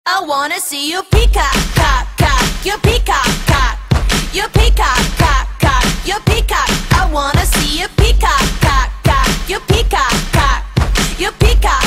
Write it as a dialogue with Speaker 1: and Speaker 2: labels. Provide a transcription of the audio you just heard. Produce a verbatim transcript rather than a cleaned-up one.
Speaker 1: I wanna see you peacock, cock, cock, you peacock, cock, you peacock, cock, cock, you peacock. I wanna see you peacock, cock, cock, you peacock, cock, you peacock.